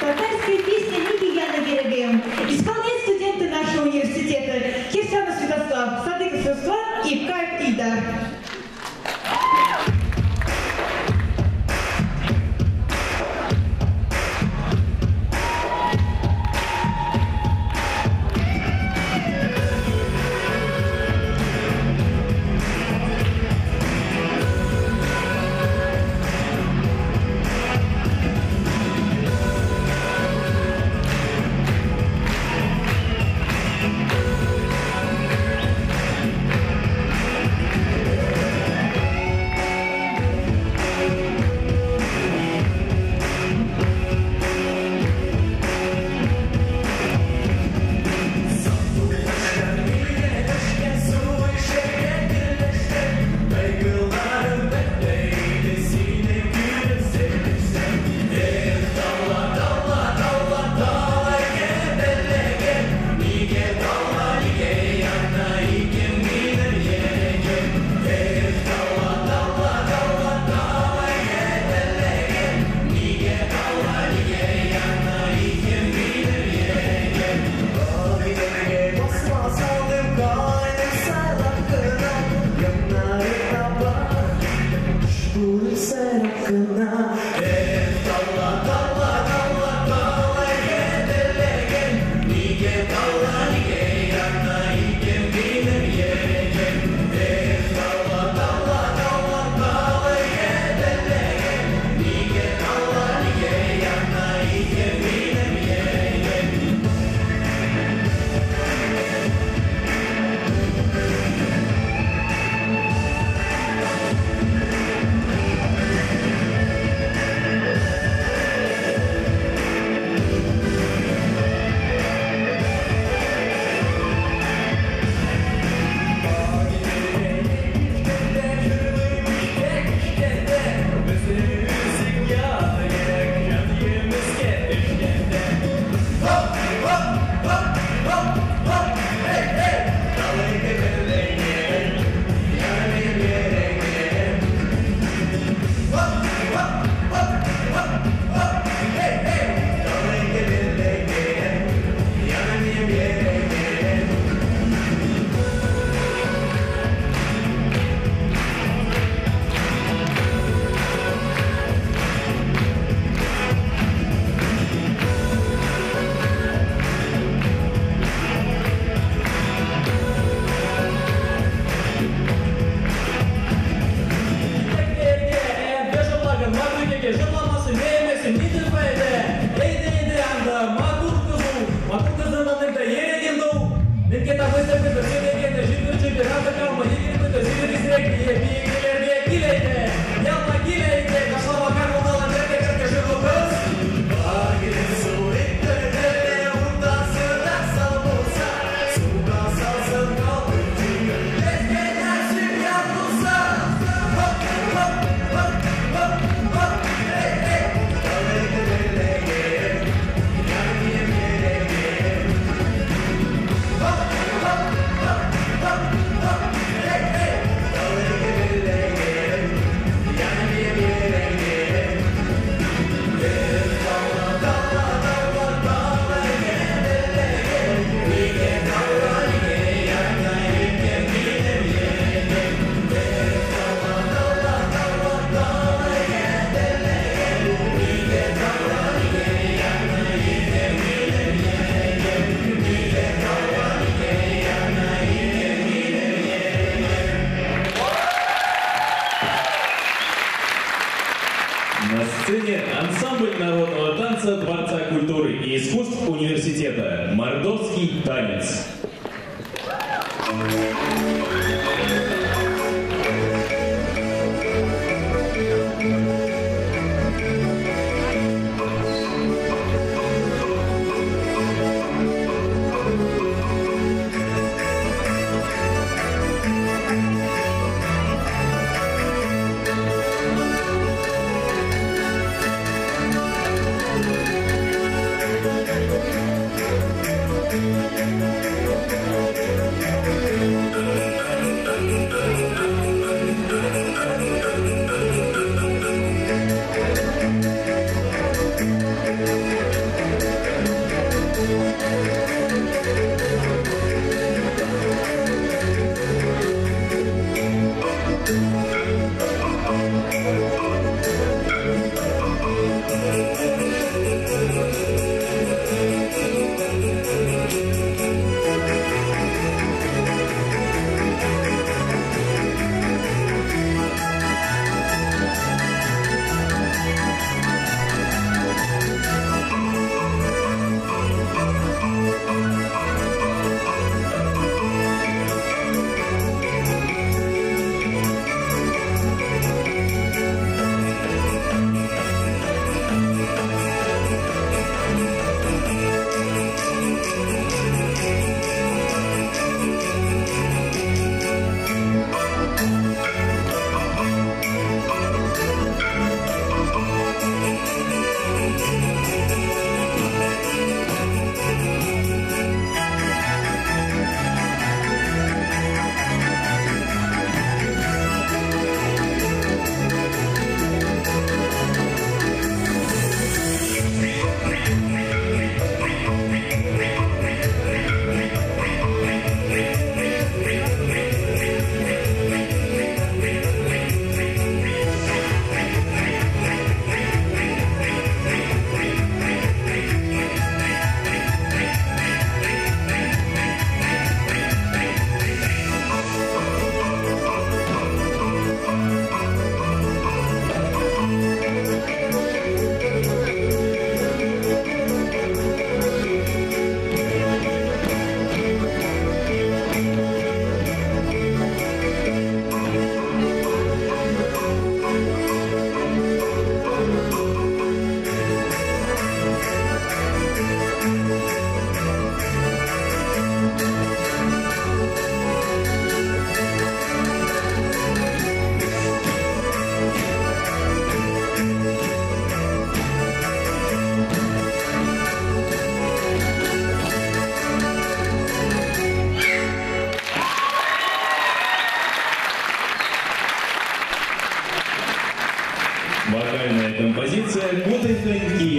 Татарская песня Миги Яна Геребеем исполняют студенты нашего университета Кирсанов Святослав, Садыков Руслан и Кайф Идар. На сцене ансамбль народного танца Дворца культуры и искусств университета «Мордовский танец». Thank you.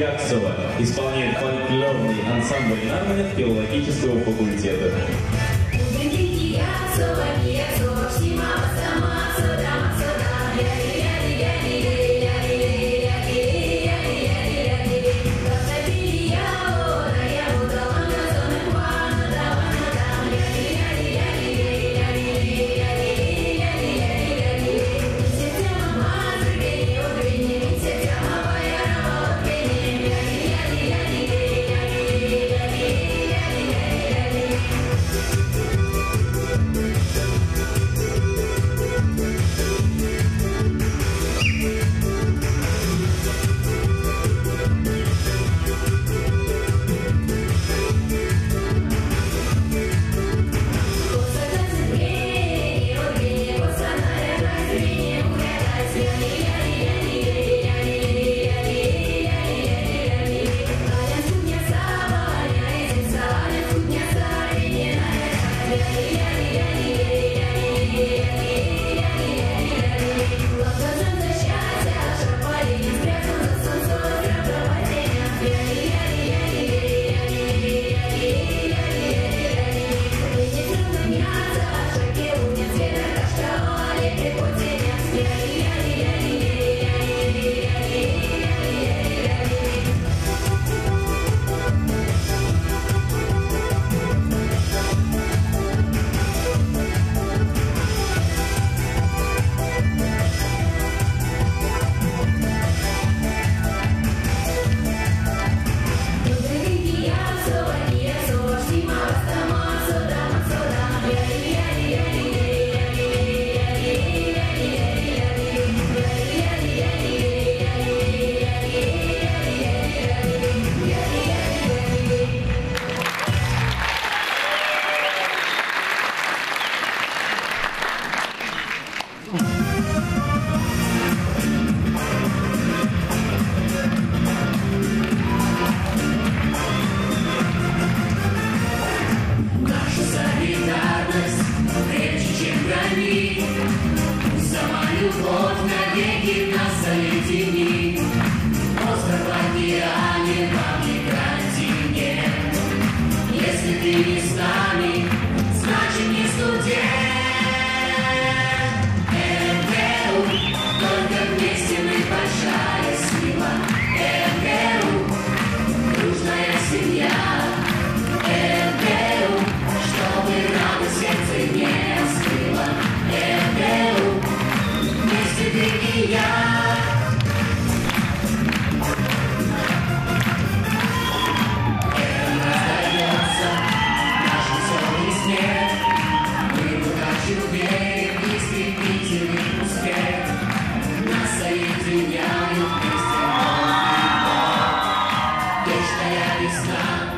Яксова исполняет фольклорный ансамбль нарманов филологического факультета. Вечная весна.